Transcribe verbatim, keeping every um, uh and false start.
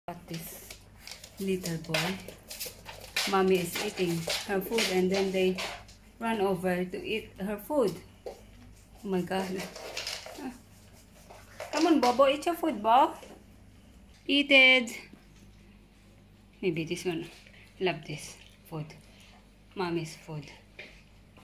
At this little boy, mommy is eating her food and then they run over to eat her food. Oh my god. Ah. Come on, Bobo, eat your food, Bob. Eat it. Maybe this one. Love this food. Mommy's food.